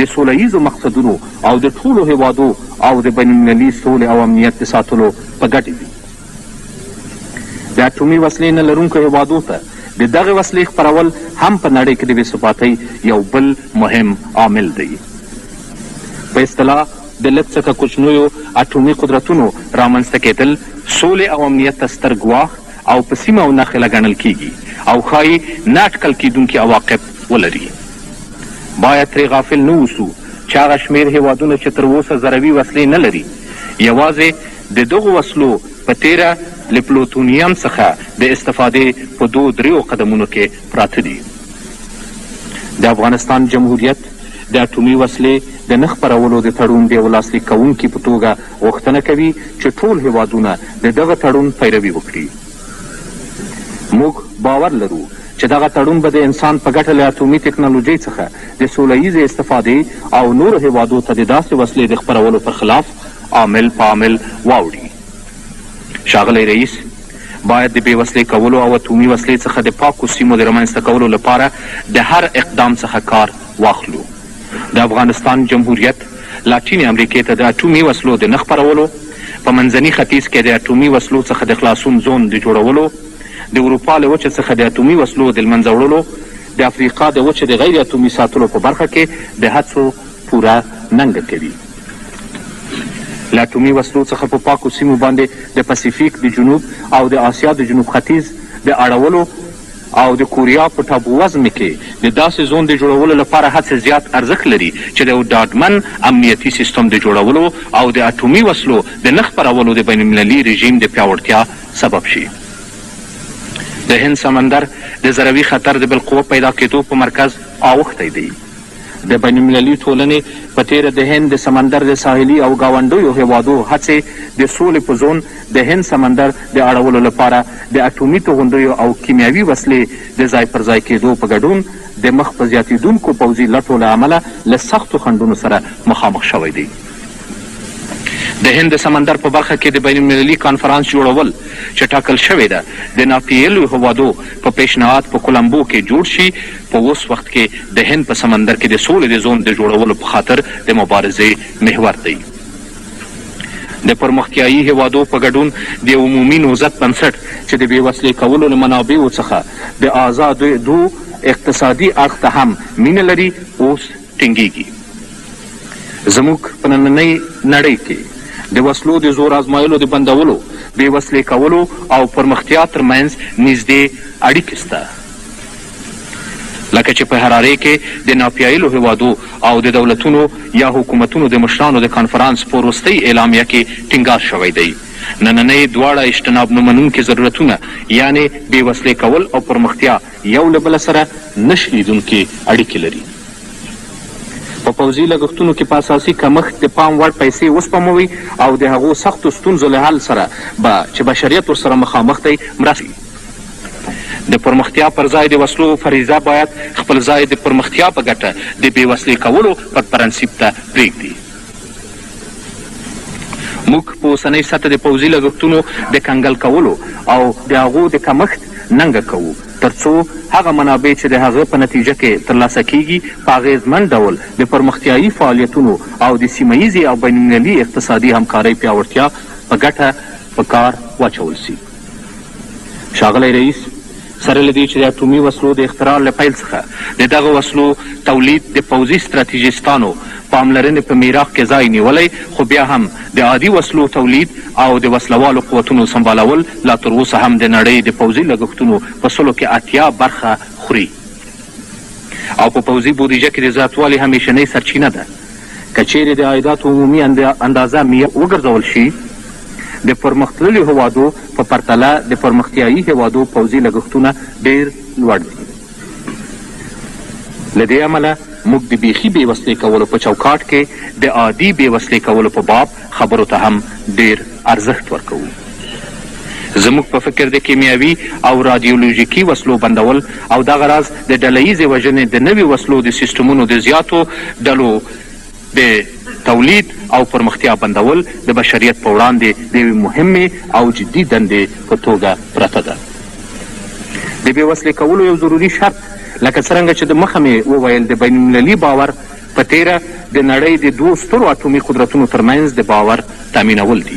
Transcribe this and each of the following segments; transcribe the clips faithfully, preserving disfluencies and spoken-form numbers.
د سوله ییزو مقصدونو او د ټولو هیوادو او د بین المللي سولې او امنیت د ساتلو په ګټې دي. د اټومي وسلې نه لرونکو هیوادو ته د دغې وسلې خپرول هم په نړۍ کې د بېثباتۍ یو بل مهم عامل دی. په اصطلاح د لږ څخه کوچنیو اټومي قدرتونو رامنځته کېدل سولې او امنیت ته ستر ګواښ او په سیمه او ناخله ګڼل کیږي او ښایي نه اټکل کیدونکي عواقب ولري. باید ترې غافل نه اوسو چې هغه شمېر هیوادونه چې تر اوسه ضروي وسلې نه لري یوازې د دغو وسلو په تیره له پلوتونیم څخه د استفادې په دو دریو قدمونو کې پراته دي. د افغانستان جمهوریت د اټومي وسلې د نه خپرولو د تړون د یو لاسلیک کوونکي په توګه غوښتنه کوي چې ټول هیوادونه د دغه تړون پیروي وکړي. موږ باور لرو چې دغه تړون به د انسان په ګټه له اټومي ټکنالوژۍ څخه د سوله ییزې استفادې او نورو هیوادو ته د داسې وسلې د خپرولو پر خلاف عامل په عامل واوړي. ښاغلی رئیس، باید د بې وسلې کولو او اټومي وسلې څخه د پاکو سیمو د رامنځته کولو لپاره د هر اقدام څخه کار واخلو. د افغانستان جمهوریت لاتینې امریکې ته د اټومي وسلو د نه خپرولو، په منځني ختیځ کې د اټومي وسلو څخه د خلاصون زون د جوړولو، د اروپا له وچې څخه د اټومي وسلو د لمنځه وړلو، د افریقا د وچې د غیر اټومي ساتلو په برخه کې د هڅو پوره ننګه کوي. له اټومي وسلو څخه په پاکو سیمو باندې د پسیفیک د جنوب او د آسیا د جنوب ختیځ د اړولو او د کوریا په ټاپو وزمې کې د داسې زون د جوړولو لپاره هڅې زیات ارزښت لري چې د یو ډاډمن امنیتي سیستم د جوړولو او د اټومي وسلو د نه خپرولو د بین المللي رژیم د پیاوړتیا سبب شي. د هند سمندر د ضروي خطر د بالقوه پیدا کېدو په مرکز اوښتی دی. د بین المللي ټولنې په تیره د هند د سمندر د ساحلي او ګاونډیو هیوادو هڅې د سولې په زون د هند سمندر د اړولو لپاره د اټومي توغندیو او کیمیاوي وسلې د ځای پر ځای کېدو په ګډون د مخ په زیاتېدونکو پوځي لټو له امله له سختو خنډونو سره مخامخ شوی دی. د هند د سمندر په برخه کې د بین المللي کانفرانس جوړول چې ټاکل شوې ده د ناپیېلو هیوادو په پیشنهاد په کولمبو کې جوړ شي، په اوس وخت کې د هند په سمندر کې د سولې د زون د جوړولو په خاطر د مبارزې محور دی. د پرمختیایي هیوادو په ګډون د عمومي نوزت بنسټ چې د بې وسلې کولو له منابعو څخه د آزادو اقتصادي اړخ ته هم مینه لري اوس ټینګیږي. زموږ په نننۍ نړۍ کې د وسلو د زور آزمایلو د بندولو، بې وسلې کولو او پرمختیا ترمنځ نږدې اړیکې شته. لکه چې په حرارې کې د ناپیایلو هیوادو او د دولتونو یا حکومتونو د مشرانو د کانفرانس په وروستۍ اعلامیه کې ټینګار شوی دی. نننۍ دواړه اجتناب نه منونکي ضرورتونه یعنې بې وسلې کول او پرمختیا یو له بله سره نه شلیدونکي اړیکې لري. په پوځي لګښتونو کې په اساسي کمښت د پام وړ پیسې وسپموي او د هغو سختو ستونزو له حل سره به چې بشریت ورسره مخامخ دی مرسته. د پرمختیا پر ځای د وسلو فریضه باید خپل ځای د پرمختیا په ګټه د بې وسلې کولو پر پرنسیپ ته پرېږدي. موږ په اوسنۍ سطح د پوځي لګښتونو د کنګل کولو او د هغو د کمښت ننګه کوو تر څو هغه منابع چې د هغه په نتیجه کې ترلاسه کیږي په اغېزمن ډول د پرمختیایي فعالیتونو او د سیمه ییزې او بین المللي اقتصادي همکارۍ پیاوړتیا په ګټه په کار واچول سي. ښاغلی رئیس، سره له دې چې د اټومي وسلو د اختراع له پیل څخه د دغه وسلو تولید د پوځي ستراتیژیستانو پاملرنې په میراث کې ځای نیولی، خو بیا هم د عادي وسلو تولید او د وسلوالو قوتونو سمبالول لا تر اوسه هم د نړۍ د پوځي لګښتونو په سلو کې اتیا برخه خوري او په پوځي بودیجه کې د زیاتوالي همیشنۍ سرچینه ده. که چیرې د عایداتو عمومي اندازه وګرځول شي، د پرمختللو هیوادو په پرتله د پرمختیایي هیوادو پوځي لګښتونه ډېر لوړ دي. له دې امله موږ د بیخي بې وسلې کولو په چوکاټ کې د عادي بې وسلې کولو په باب خبرو ته هم ډېر ارزښت ورکوو. زموږ په فکر د کیمیاوي او رادیولوژیکي وسلو بندول او دغه راز د ډله ییزې وژنې د نوي وسلو د سیسټمونو د زیاتو ډلو د تولید او پرمختیا بندول د بشریت په وړاندې د یوې مهمې او جدي دندې په توګه پرته ده. د بې وسلې کولو یو ضروري شرط لکه څرنګه چې د مخه مې وویل د بین المللي باور په تیره د نړۍ د دوو سترو اټومي قدرتونو ترمنځ د باور تامینول دي.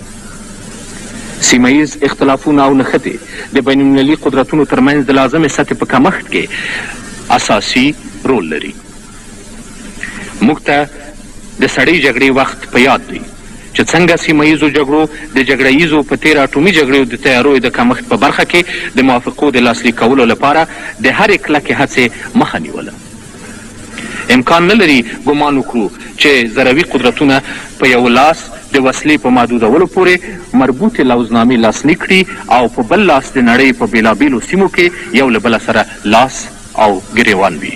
سیمه ییز اختلافونه او نښتې د بین المللي قدرتونو ترمنځ د لازمې سطحې په کمښت کې اساسي رول لري. موږ ته د سړې جګړې وخت په یاد دی چې څنګه سیمه ییزو جګړو د جګړه ییزو په تېره اټومي جګړې د تیاریو د کمښت په برخه کې د موافقو د لاسلیک کولو لپاره د هرې کلکې هڅې مخه نیوله. امکان نه لري ګمان وکړو چې ضروي قدرتونه په یو لاس د وسلې په محدودولو پورې مربوطې لوزنامې لاسلیک کړي او په بل لاس د نړۍ په بېلابېلو سیمو کې یو له بله سره لاس او ګریوان وي.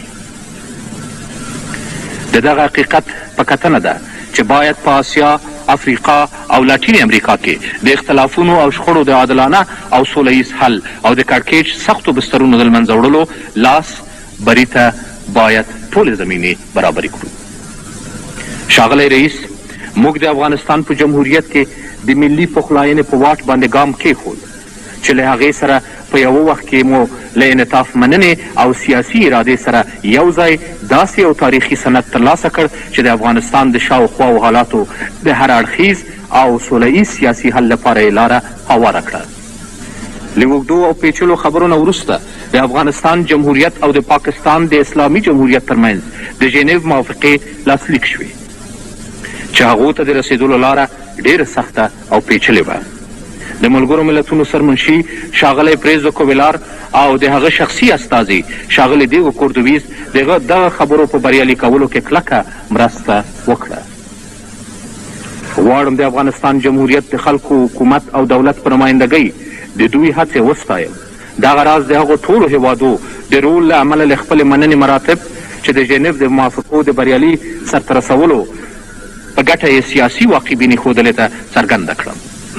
د دغه حقیقت په کتنه ده چې باید په آسیا، افریقا او لاتین امریکا کې د اختلافونو او شخړو د عادلانه او سوله ییز حل او د کړکېچ سختو بسترونو د له منځه وړلو لاس بري ته باید ټولې زمینې برابرې کړو. ښاغلی رئیس، موږ د افغانستان په جمهوریت کې د ملي پخلاینې په واټ باندې ګام کېښود چې له هغې سره په یوه وخت کې مو له انعطاف مننې او سیاسي ارادې سره یو ځای داسې یو تاریخي سند ترلاسه کړ چې د افغانستان د شاوخواو حالاتو د هر اړخیز او سوله ییز سیاسي حل لپاره یې لاره هواره کړه. له اوږدو او پیچلو خبرو نه وروسته د افغانستان جمهوریت او د پاکستان د اسلامي جمهوریت ترمنځ د ژنیو موافقې لاسلیک شوې چې هغو ته د رسېدلو لاره ډېره سخته او پیچلې وه. د ملګرو ملتونو سرمنشي ښاغلی پریزو کویلار او د هغه شخصي استازي ښاغلی دیگو کوردویز دغه دغه خبرو په بریالي کولو کې کلکه مرسته وکړه. غواړم د افغانستان جمهوریت د خلکو حکومت او دولت په نمایندګۍ د دوی هڅې وستایم. دغه راز د هغو ټولو هیوادو د رول له امله له خپلې مننې مراتب چې د ژنیو د موافقو د بریالي سرته رسولو په ګټه یې سیاسي واقعبینې ښودلې ته څرګنده کړم.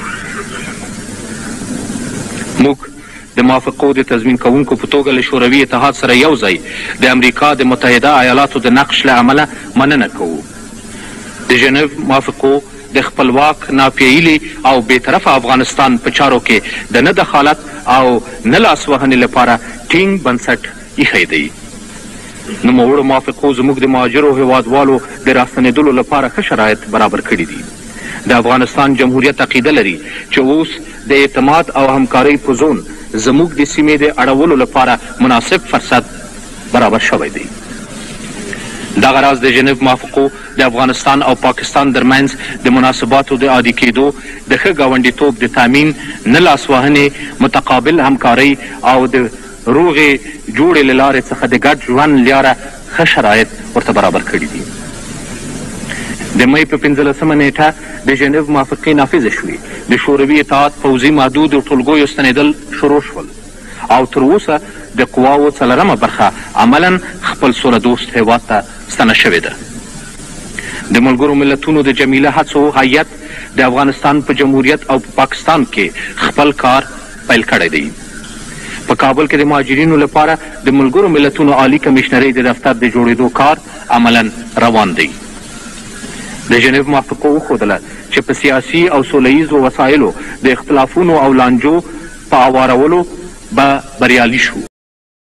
موږ د موافقو د تضمین کوونکو په توګه له شوروي اتحاد سره یو ځای د امریکا د متحده ایالاتو د نقش له امله مننه کوو. د ژنیو موافقو د خپلواک، ناپییلي او بېطرفه افغانستان په چارو کې د نه دخالت او نه لاسوهنې لپاره ټینګ بنسټ ایښی دی. نوموړو موافقو زموږ د مهاجرو هیوادوالو د راستنېدلو لپاره ښه شرایط برابر کړي دي. د افغانستان جمهوریت عقیده لري چې اوس د اعتماد او همکارۍ په زون زموږ د سیمې د اړولو لپاره مناسب فرصت برابر شوی دی. دغه راز د ژنیو موافقو د افغانستان او پاکستان ترمنځ د مناسباتو د عادي کېدو د ښه ګاونډیتوب د تامین، نه لاسوهنې، متقابل همکارۍ او د روغې جوړې له لارې څخه د ګډ ژوند لاره ښه شرایط ورته برابر کړي دي. د مۍ په پنځلسمه نیټه د ژنیو موافقې نافظه شوې. د شوروي اتحاد پوځي محدودو ټولګیو ستنېدل شروع شول او تر اوسه د قواو څلرمه برخه عملا خپل سوله دوست هیواد ته ستنه شوې ده. د ملګرو ملتونو د جمیله هڅو هیئت د افغانستان په جمهوریت او په پاکستان کې خپل کار پیل کړی دی. په کابل کې د مهاجرینو لپاره د ملګرو ملتونو عالی کمیشنرۍ د دفتر د جوړېدو کار عملا روان دی. د ژنیو موافقو وښودله چې په سیاسي او سوله ییزو وسایلو د اختلافونو او لانجو په اوارولو به بریالي شو.